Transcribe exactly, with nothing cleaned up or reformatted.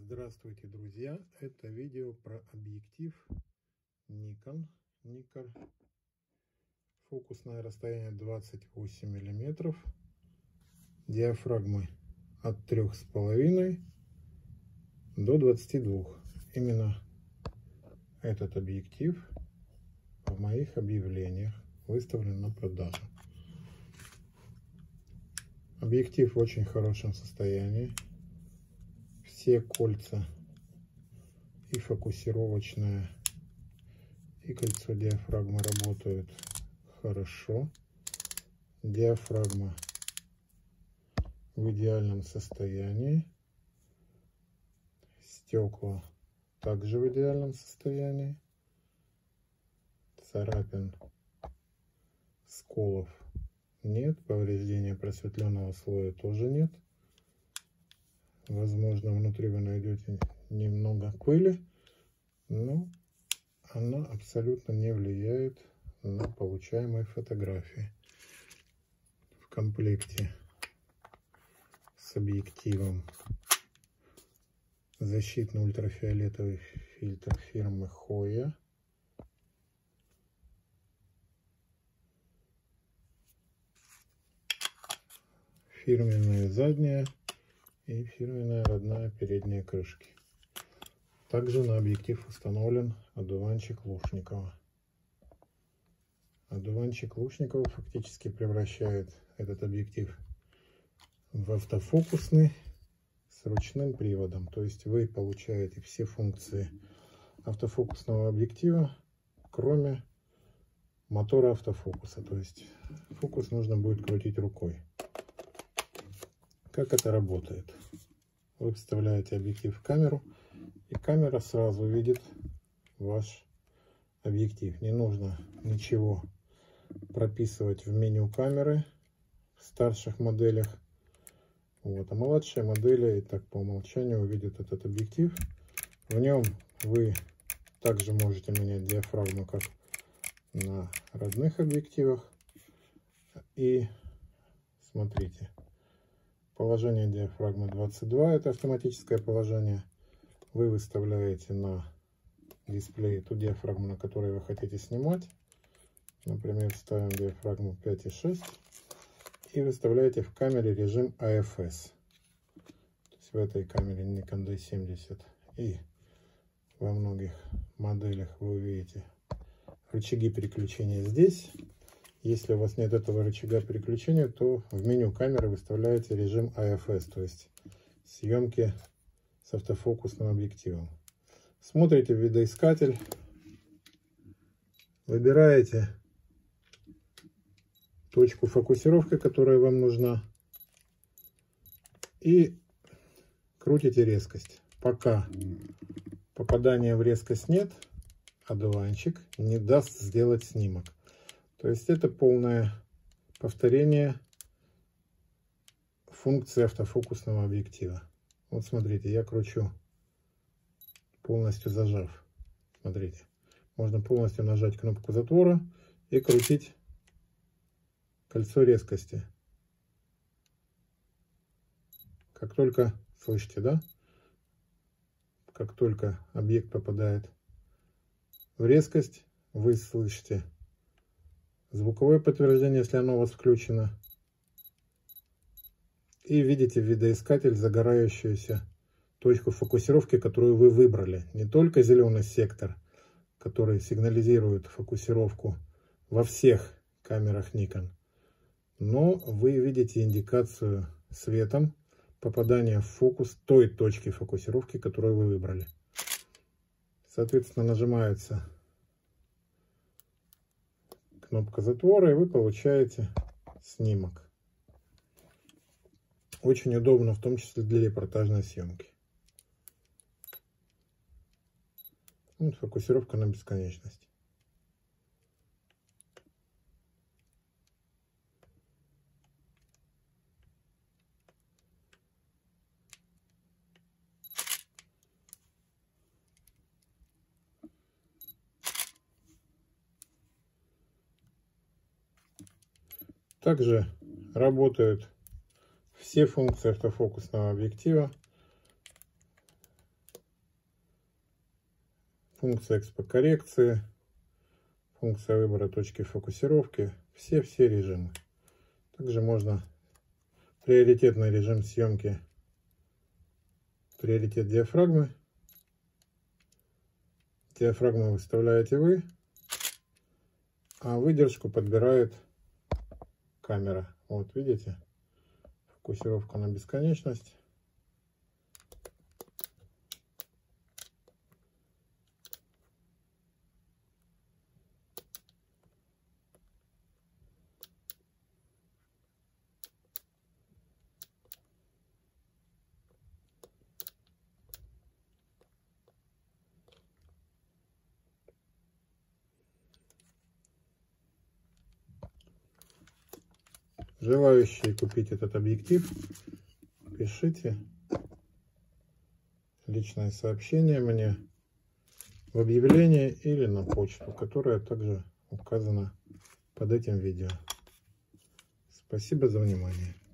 Здравствуйте, друзья! Это видео про объектив Nikon Nikkor. Фокусное расстояние двадцать восемь миллиметров. Диафрагмы от трёх с половиной до двадцати двух. Именно этот объектив в моих объявлениях выставлен на продажу. Объектив в очень хорошем состоянии. Все кольца и фокусировочная, и кольцо диафрагмы работают хорошо. Диафрагма в идеальном состоянии. Стекла также в идеальном состоянии. Царапин, сколов нет. Повреждения просветленного слоя тоже нет. Возможно, внутри вы найдете немного пыли, но она абсолютно не влияет на получаемые фотографии. В комплекте с объективом защитный ультрафиолетовый фильтр фирмы Hoya. Фирменная задняя и фирменная родная передняя крышки. Также на объектив установлен одуванчик Лушникова. Одуванчик Лушникова фактически превращает этот объектив в автофокусный с ручным приводом. То есть вы получаете все функции автофокусного объектива, кроме мотора автофокуса. То есть фокус нужно будет крутить рукой. Как это работает? Вы вставляете объектив в камеру, и камера сразу видит ваш объектив. Не нужно ничего прописывать в меню камеры в старших моделях. Вот. А младшие модели и так по умолчанию увидят этот объектив. В нем вы также можете менять диафрагму, как на родных объективах. И смотрите. Положение диафрагмы двадцать два, это автоматическое положение. Вы выставляете на дисплее ту диафрагму, на которой вы хотите снимать. Например, ставим диафрагму пять и шесть. И выставляете в камере режим а эф эс. То есть в этой камере Nikon ди семьдесят. И во многих моделях вы увидите рычаги переключения здесь. Если у вас нет этого рычага переключения, то в меню камеры выставляете режим а эф эс, то есть съемки с автофокусным объективом. Смотрите в видоискатель, выбираете точку фокусировки, которая вам нужна, и крутите резкость. Пока попадания в резкость нет, одуванчик не даст сделать снимок. То есть это полное повторение функции автофокусного объектива. Вот смотрите, я кручу, полностью зажав. Смотрите, можно полностью нажать кнопку затвора и крутить кольцо резкости. Как только, слышите, да? Как только объект попадает в резкость, вы слышите звуковое подтверждение, если оно у вас включено. И видите в видоискатель загорающуюся точку фокусировки, которую вы выбрали. Не только зеленый сектор, который сигнализирует фокусировку во всех камерах Nikon, но вы видите индикацию светом попадания в фокус той точки фокусировки, которую вы выбрали. Соответственно, нажимается кнопка затвора, и вы получаете снимок. Очень удобно, в том числе для репортажной съемки. Вот фокусировка на бесконечность. Также работают все функции автофокусного объектива. функция экспокоррекции, функция выбора точки фокусировки, все-все режимы. Также можно приоритетный режим съемки, приоритет диафрагмы. Диафрагму выставляете вы, а выдержку подбирает камера. Вот видите, фокусировка на бесконечность. Желающие купить этот объектив, пишите личное сообщение мне в объявлении или на почту, которая также указана под этим видео. Спасибо за внимание.